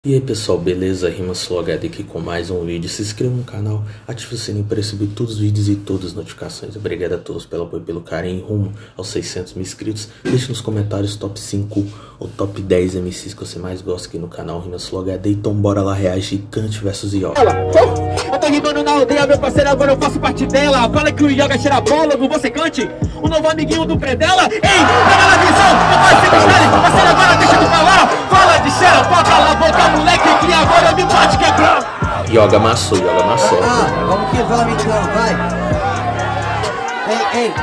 E aí pessoal, beleza? RimaSlowHD aqui com mais um vídeo. Se inscreva no canal, ative o sininho para receber todos os vídeos e todas as notificações. Obrigado a todos pelo apoio e pelo carinho rumo aos 600 mil inscritos. Deixe nos comentários top 5 ou top 10 MCs que você mais gosta aqui no canal RimaSlowHD. Então bora lá reagir Kant vs Yoga. Eu tô rimando na aldeia, meu parceiro, agora eu faço parte dela. Fala que o Yoga cheira bola, você cante. O novo amiguinho do Predela. Ei, pega na visão, eu faço esse parceiro, agora deixa eu falar. Fala de cheira, toca na boca, moleque, que agora me pode quebrar. Yoga amassou, Yoga amassou. Vamos que vamos então, vai. Ei.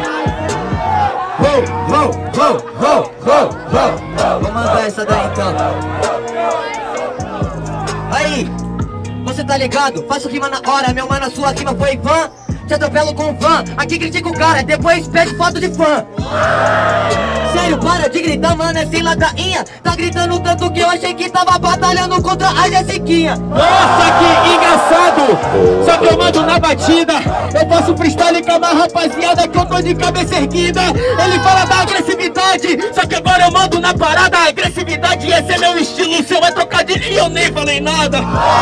Vou mandar essa daí então. Aí, você tá ligado? Faço rima na hora, meu mano, a sua rima foi van. Te atropelo com van, aqui critica o cara, depois pede foto de fã. Sério, para de gritar, mano, é sem ladainha. Tá gritando tanto que eu achei que tava batalhando contra a Jessiquinha. Nossa, que engraçado. Só que eu mando na batida. Eu faço freestyle com a rapaziada que eu tô de cabeça erguida. Ele fala da agressividade, só que agora eu mando na parada. A agressividade, esse é meu estilo, o seu é trocadilho e eu nem falei nada.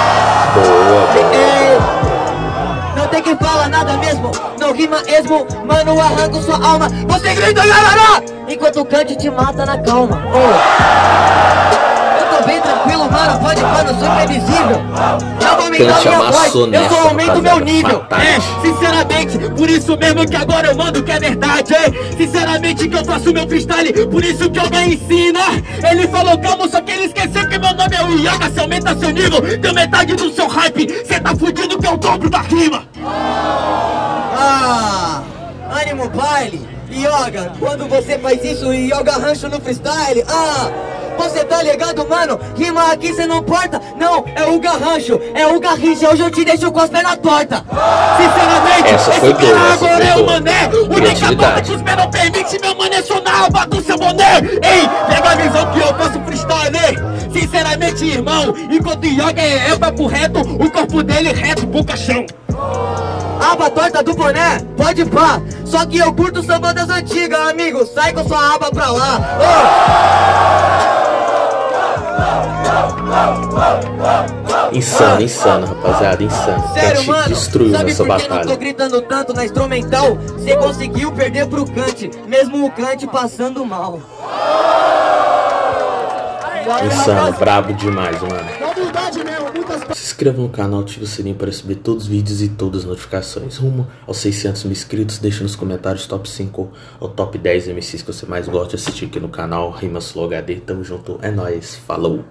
Não tem que falar nada mesmo, não rima esmo, mano, arranco sua alma. Você grita, galera, enquanto o Kant te mata na calma. Eu tô bem tranquilo, mano, pode pano, sou imprevisível. Já vou aumentar minha voz, eu só aumento meu nível. Sinceramente, por isso mesmo que agora eu mando que é verdade. Sinceramente que eu faço meu freestyle, por isso que alguém ensina. Ele falou calma, só que ele esqueceu que meu nome é o Yoga. Se aumenta seu nível, deu metade do seu hype, cê tá fudido que é o dobro da rima. Ânimo baile, Yoga, quando você faz isso, Yoga rancho no freestyle. Você tá ligado, mano? Rima aqui cê não porta. Não, é o garrancho, é o garrincha. Hoje eu te deixo com as pernas tortas. Sinceramente, essa foi esse cara agora é o boa. mané. O decapota que os pés não permite, meu mané, é sonar a bagunça boné. Ei, pega a visão que eu faço freestyle, hein? Sinceramente, irmão, enquanto o Yoga é papo reto, o corpo dele reto pro caixão. Aba torta do boné, pode pá. Só que eu curto samba das antigas, amigo. Sai com sua aba pra lá. Insano, rapaziada, insano. Sério, Kant mano, destruiu sabe nessa por que não tô batalha. gritando tanto na instrumental? Você conseguiu perder pro Kant, mesmo o Kant passando mal. Insano, brabo demais, mano. Se inscreva no canal, ative o sininho para receber todos os vídeos e todas as notificações. Rumo aos 600 mil inscritos. Deixe nos comentários top 5 ou top 10 MCs que você mais gosta de assistir aqui no canal RimaSlowHD. Tamo junto, é nóis, falou!